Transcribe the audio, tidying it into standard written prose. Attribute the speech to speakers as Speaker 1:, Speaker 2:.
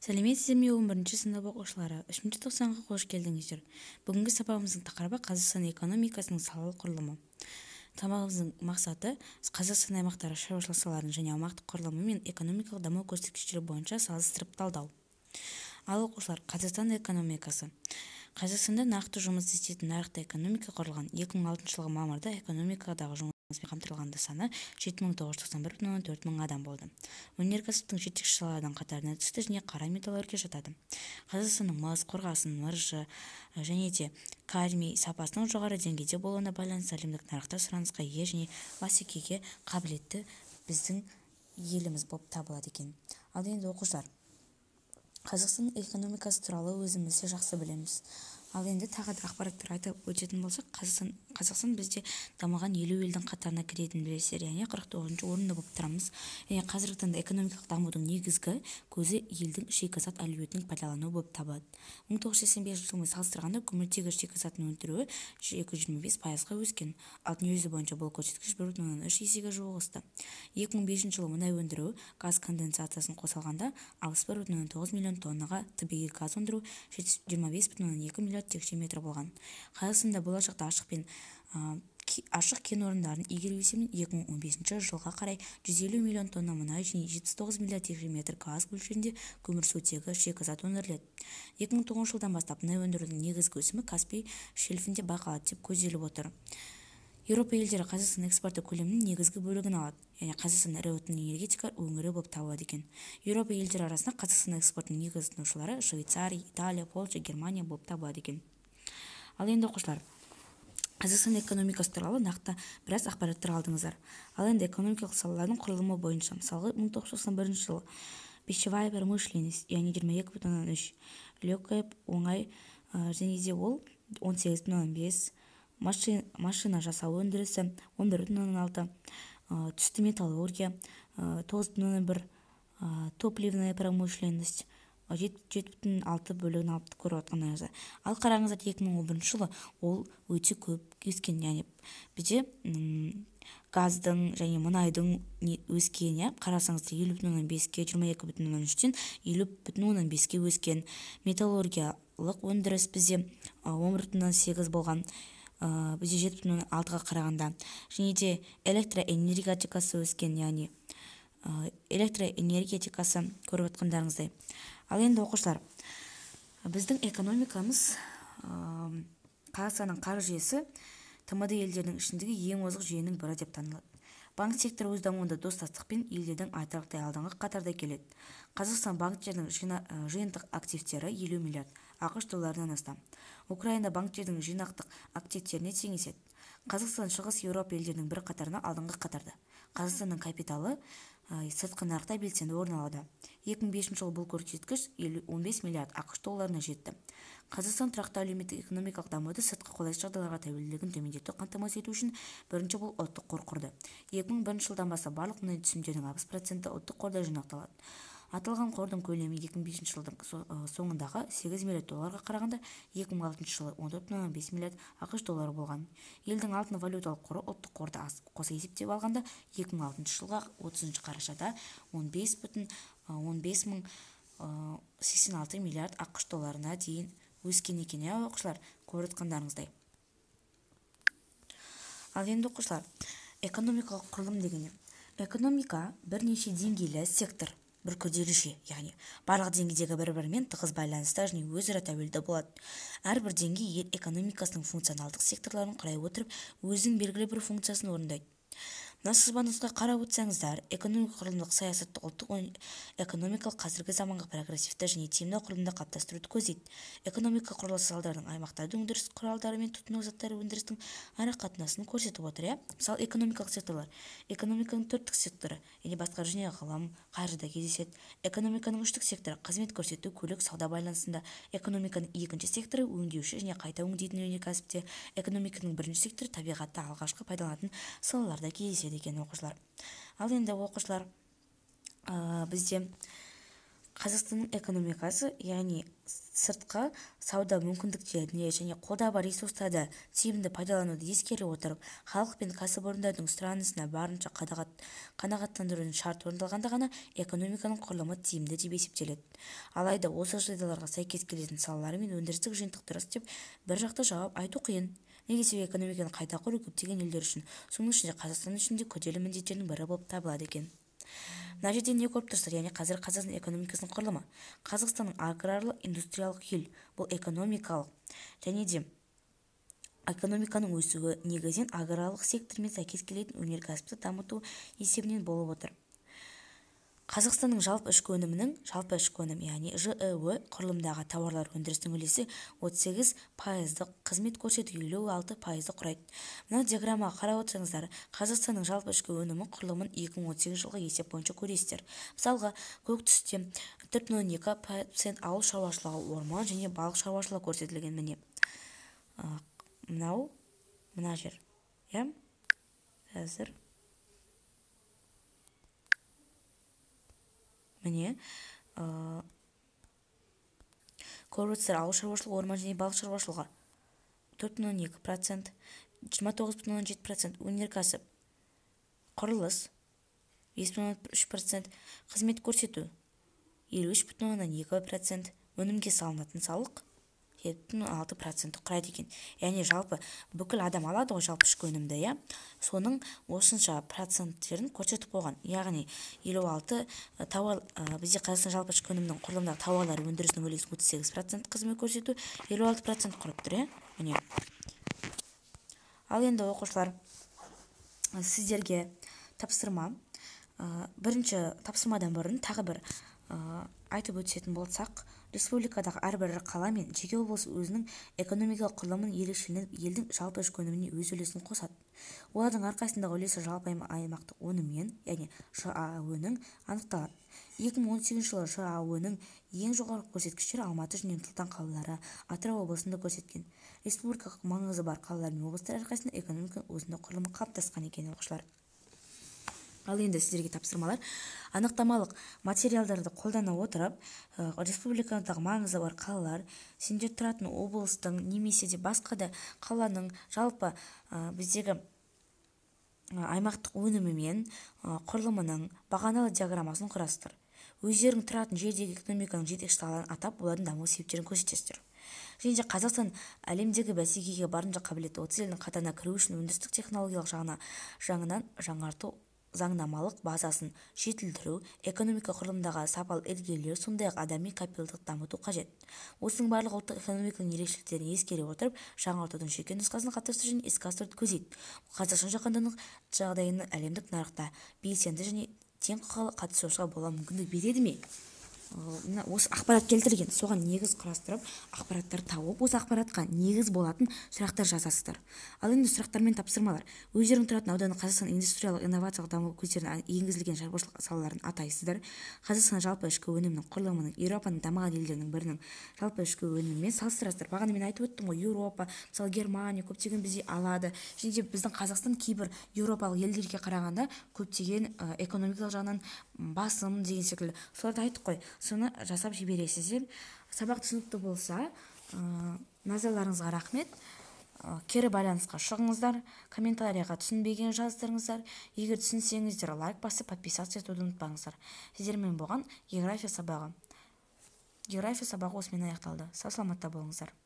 Speaker 1: Сәлеметсіздер ме 11-ші сынып оқушылары? 3-ші тоқсанға қош келдіңіздер. Бүгінгі сабағымыздың тақырыбы Қазақстан экономикасының салалық құрылымы. Сабағымыздың мақсаты Қазақстан аймақтары шаруашылық салаларының және аумақтық құрылымы мен экономикалық даму көрсеткіштері бойынша салыстырып талдау. Ал оқушылар, Қазақстан экономикасы. Қазақстанда нақты жұмыс істейтін нарықта экономика құрылған. 2006 жылғы мамырда экономикадағы жұмыспен қамтылғандар саны 7991,4 мың адам болды. Өнеркәсіптің жетекші салаларының қатарына түсті және қара металлургия жатады. Қазақстанның мыс, қорғасын, мырышы және де кадмий сапасының жоғары деңгейде болуына байланысты әлемдік нарықта сұранысқа ие және бәсекеге қабілетті біздің еліміз болып табылады екен. Ал енді оқушылар, Қазақстан экономикасы туралы өзіміз де жақсы білеміз. Ал енді тағы да ақпараттар айтып өтетін болсақ, Қазақстан бізде дамыған 50 елдің қатарына кіретінін білесіздер, яғни 49-ші орында болып тұрамыз. Қазіргі таңда экономикалық дамудың негізгі көзі елдің шикізат әлеуетін пайдалану болып табылады. 1985 жылмен салыстырғанда көміртегі шикізатын өндіруі 225%-ға өскен. Ал дүниежүзі бойынша бұл көрсеткіш 1,3 есеге жуық өсті. 2005 жылы мұнай өндіру газ конденсациясын қосылғанда 61,9 миллион тоннаға, табиғи газ өндіру 25,2 миллион текше метр болған. Қазақстанда болашақта ашық кен орындарын игеру есебінен 2015 жылға қарай 150 миллион тонна мұнай және 79 миллион текше метр газ мөлшерінде көмірсутегі шикізат өндіріледі. 2009 жылдан бастап мұнай өндірудің негізгі өсімі Каспий шельфінде байқалады деп көзделіп отыр. Еуропа елдері Қазақстан экспорты көлемінің негізгі бөлігін алады, яғни Қазақстан ірі отын энергетика өңірі болып табылады екен. Еуропа елдері арасында Қазақстан экспортының негізгі тұтынушылары Швейцария, Италия, Польша, Германия болып табылады екен. Ал енді оқушылар, Қазақстан экономикасы туралы нақты біраз ақпараттар алдыңыздар. Ал енді экономикалық салалардың құрылымы бойынша, мысалы 1991 жылы пищевая промышленность, яғни 22,3, легкая оңай және де ол 18,5, машина жасау өндірісі 11,6, түсті металлургия 9,1, топливная промышленность 7,6 бөлігін алып көріп отқаныңызды. Ал қараңыздар, 2011 жылы ол өте көп өскен, яғни бізде газдың және мұнайдың өскені, қарасаңыздар 50,5-ке, 22,3-тен 50,5-ке өскен. Металлургиялық өндіріс бізде 11,8 болған, бізде 7,6-ға қарағанда. Және де электроэнергетикасы өскен, яғни электроэнергетикасы көріп отқандарыңыздай. Ал енді оқушылар, біздің экономикамыз Қазақстанның қаржы жүйесі ТМД елдерінің ішіндегі ең озық жүйенің бірі деп танылады. Банк секторы өз дамуында достастықпен елдердің айтарлықтай алдыңғы қатарда келеді. Қазақстан банктердің жиынтық активтері 50 миллиард ақш долларынан астам. Украина банктердің жинақтық активтеріне теңеседі. Қазақстан шығыс Еуропа елдерінің бір қатарына алдыңғы қатарда. Қазақстанның капиталы сыртқы нарықта белсенді орын алады. 2005 жылы бұл көрсеткіш 15 миллиард ақш долларына жетті. Қазақстан тұрақты әлеуметтік экономикалық дамуды сыртқы қолайсыз жағдайларға тәуелділігін төмендету қамтамасыз ету үшін бірінші бұл ұлттық қор құрды. 2001 жылдан бастап барлық мұнай түсімдерінің 60% ұлттық қорда жинақталады. Аталған қордың көлемі 2005 жылдың соңындағы 8 миллиард долларға қарағанда 2006 жылы 14,5 миллиард ақш доллары болған. Елдің алтын валюталық қоры ұлттық қорды қоса есептеп алғанда 2006 жылға 30 қарашада 15 мың 86 миллиард ақш долларына дейін өскен екен. Оқушылар, көріп отқандарыңыздай. Ал енді оқушылар, экономикалық құрылым дегенде, экономика бірнеше деңгейлі сектор, бір күрделі жүйе, яғни барлық деңгейдегі бір-бірімен тығыз байланысты және өзара тәуелді болады. Әрбір деңгей ел экономикасының функционалдық секторларын құрай отырып, өзінің белгілі бір функциясын орындайды. Мына сызбанызға қарап өтсеңіздер, экономика құрылымдық саясатты ұлттық экономикалық қазіргі заманғы прогрессивті және тиімді құрылымды қалыптастыруды көздейді. Экономика құрылысы салдарының аймақтарды өндіріс құралдары мен тұтыну заттары өндірістің арақатынасын көрсетіп отыр. Мысалы, экономикалық секторлар. Экономиканың төрттік секторы, яғни басқару және ғылым, қаржыда кездеседі. Экономиканың үштік секторы, қызмет көрсету, көлік, сауда байланысында. Экономиканың екінші секторы, өңдеуші және қайта өңдейтін өнеркәсіпте. Экономиканың бірінші секторы, табиғатта алғашқы пайдаланатын салаларда кездеседі екен оқушылар. Ал енді оқушылар, бізде Қазақстанның экономикасы, яғни сыртқы сауда мүмкіндіктеріне және қолда бар ресурстарды тиімді пайдалануды ескере отырып, халық пен кәсіпорындардың сұранысына барынша қанағаттандырудың шарт орындалғанда ғана экономиканың құрылымы тиімді деп есептеледі. Алайда осы жағдайларға сәйкес келетін салалар мен өндірістік жиынтық дұрыс деп бір жақты жауап айту қиын. Неге себебі экономиканы қайта құру көптеген елдер үшін, соның ішінде Қазақстан үшін де күрделі міндеттердің бірі болып табылады екен. Мына жерде не көріп тұрсыздар, яғни қазір Қазақстан экономикасының құрылымы. Қазақстанның аграрлы-индустриялық ел, бұл экономикалық және де экономиканың өсуі негізінен аграрлық сектормен сәйкес келетін өнеркәсіпті дамыту есебінен болып отыр. Қазақстанның жалпы ішкі өнімінің яғни ЖЭО құрылымдағы тауарлар өндірісінің үлесі 38%, қызмет көрсету 56% құрайды. Мына диаграммаға қарап отырсаңыздар, Қазақстанның жалпы ішкі өнімі құрылымын 2018 жылғы есеп бойынша көресіздер. Мысалға, көк түсте 4,2% ауыл шаруашылығы, орман және балық шаруашылығы көрсетілген. Міне мына жер, қазір міне көріп отырсыздар, ауыл шаруашылығы, орман және балық шаруашылығы 4,2%, 29,7%, өнеркәсіп, құрылыс 5,3%, қызмет көрсету 53,2%, өнімге салынатын салық 7,6% құрайды екен. Яғни жалпы бүкіл адам алады ғой жалпы ішкі өнімді, соның осынша проценттерін көрсетіп қойған. Яғни 56 тауар, бізде Қазақстан жалпы ішкі өнімнің құрылымдағы тауарлар өндірісінің үлесі 38%, қызмет көрсету 56% құрып тұр, міне. Ал енді оқушылар, сіздерге тапсырма. Бірінші тапсырмадан бұрын тағы бір айтып өтетін болсақ, республикадағы әрбір қала мен жеке облыс өзінің экономикалық құрылымын ерекшеленіп, елдің жалпы ішкі өніміне өз үлесін қосады. Олардың әрқайсысындағы үлесі жалпы аймақтық өніммен, яғни ЖАО-ның анықталады. 2018 жылы ЖАО-ның ең жоғары көрсеткіштері Алматы және нұр сұлтан қалалары, Атырау облысында көрсеткен. Республикалық маңызы бар қалалар мен облыстар әрқайсысында экономика өзіндік құрылымы қалыптасқан екен оқушылар. Ал енді сіздерге тапсырмалар. Анықтамалық материалдарды қолдана отырып, республикадағы маңызы бар қалалар, сендер тұратын облыстың немесе де басқа да қаланың жалпы біздегі аймақтық өнімі мен құрылымының бағаналы диаграммасын құрасыздар. Өздерің тұратын жердегі экономиканың жетекші салаларын атап, олардың даму себептерін көрсетесіздер. Және де Қазақстан әлемдегі бәсекеге барынша қабілетті 30 елдің қатарына кіру үшін өндірістік технологиялық жағынан жаңарту, заңнамалық базасын жетілдіру, экономика құрылымындағы сапалы ілгерілеу, сондай-ақ адами капиталды дамыту қажет. Осының барлығы ұлттық экономиканың ерекшеліктерін ескере отырып, жаңартудың жеке нұсқасын қалыптастыру және іске асыруды көздейді. Қазақстан жаһандану жағдайының әлемдік нарықта белсенді және тең құқылы қатысушыға бола мүмкіндік береді ме? Осы ақпарат келтірген, соған негіз құрастырып, ақпараттар тауып, осы ақпаратқа негіз болатын сұрақтар жазасыздар. Ал енді сұрақтар мен тапсырмалар. Өздерің тұратын ауданы Қазақстан индустриялық инновациялық даму көздеріне енгізілген шаруашылық салаларын атайсыздар. Қазақстан жалпы ішкі өнімнің құрылымының Еуропаның дамыған елдерінің бірінің жалпы ішкі өнімімен салыстырасыздар. Бағана мен айтып өттім ғой, Еуропа, мысалы Германия көптеген бізде алады. Және де біздің Қазақстан кейбір еуропалық елдерге қарағанда көптеген экономикалық жағынан басым деген секілді. Соларды айттық қой, соны жасап жібересіздер. Сабақ түсінікті болса, назарларыңызға рахмет. Кері байланысқа шығыңыздар, комментарияға түсінбеген жаздырыңыздар. Егер түсінсеңіздер, лайк басып, подписаться етуді ұмытпаңыздар. Сіздермен болған география сабағы. География сабағы осымен аяқталды. Сау саламатта болыңыздар.